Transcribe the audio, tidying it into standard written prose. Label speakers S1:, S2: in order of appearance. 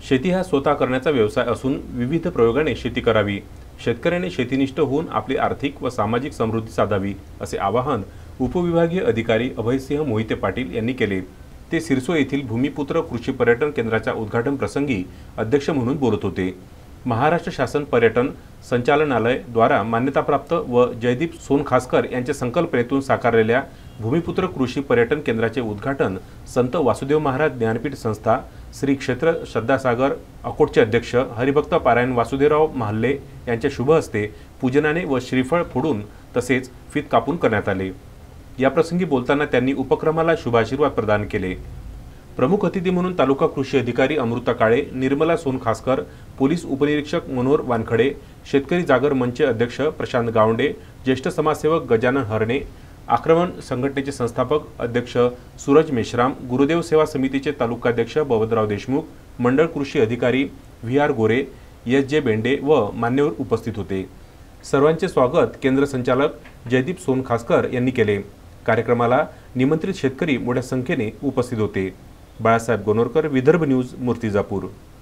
S1: शेती हा स्वतः करण्याचा व्यवसाय असून विविध प्रयोगाने शेती करावी। शेतकऱ्याने शेतीनिष्ठ होऊन आपली आर्थिक व सामाजिक समृद्धी साधावी, असे आवाहन उपविभागीय अधिकारी अभयसिंह मोहिते पाटील यांनी केले। ते सिरसो येथील भूमिपुत्र कृषी पर्यटन केंद्राच्या उद्घाटन प्रसंगी अध्यक्ष म्हणून बोलत होते। महाराष्ट्र शासन पर्यटन संचालनालय द्वारा मान्यताप्राप्त व जयदीप सोनखासकर यांच्या संकल्पनेतून साकारलेल्या भूमिपुत्र कृषी पर्यटन केंद्राचे उद्घाटन संत वासुदेव महाराज ज्ञानपीठ संस्था, श्री क्षेत्र श्रद्धासागर अकोटचे अध्यक्ष हरिभक्त पारायण वासुदेवराव महाल्ले यांच्या शुभ हस्ते पूजनाने व श्रीफळ फोडून तसेच फीत कापून करण्यात आले। याप्रसंगी बोलताना त्यांनी उपक्रमाला शुभाशीर्वाद प्रदान केले। प्रमुख अतिथी म्हणून तालुका कृषी अधिकारी अमृता काळे, निर्मला सोनखासकर, पोलीस उपनिरीक्षक मनोहर वानखडे, शेतकरी जागर मंच अध्यक्ष प्रशांत गावंडे, ज्येष्ठ समाजसेवक गजानन हरणे, आक्रमण संघटनेचे संस्थापक अध्यक्ष सूरज मेश्राम, गुरुदेव सेवा समितीचे तालुकाध्यक्ष बबनराव देशमुख, मंडळ कृषी अधिकारी व्ही.आर. गोरे, एस.जे. बेंडे व मान्यवर उपस्थित होते। सर्वांचे स्वागत केंद्र संचालक जयदीप सोनखासकर यांनी केले। कार्यक्रमाला निमंत्रित शेतकरी मोठ्या संख्येने उपस्थित होते। बाळासाहेब गोनोरकर, विदर्भ न्यूज, मूर्तिजापूर।